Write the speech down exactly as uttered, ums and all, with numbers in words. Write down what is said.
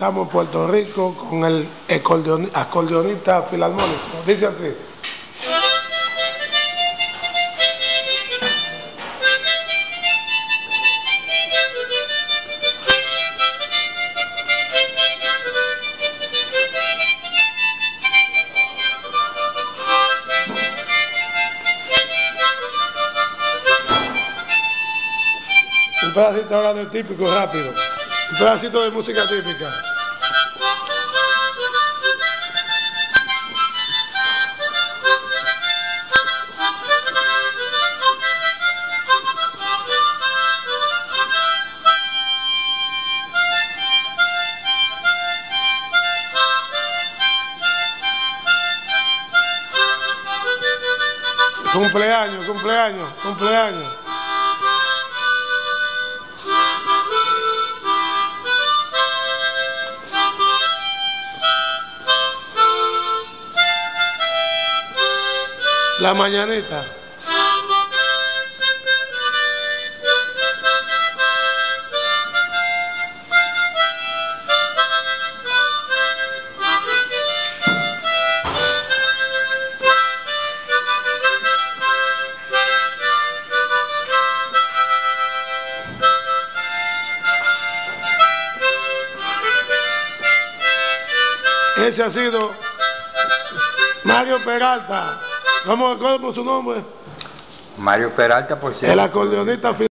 estamos en Puerto Rico con el acordeon, acordeonista filarmónico. Dice así. Un pedacito ahora de típico rápido. Un pedacito de música típica. Cumpleaños, cumpleaños, cumpleaños. La mañanita. Ese ha sido Mario Peralta. ¿Cómo, cómo su nombre? Mario Peralta, por cierto. El acordeonista.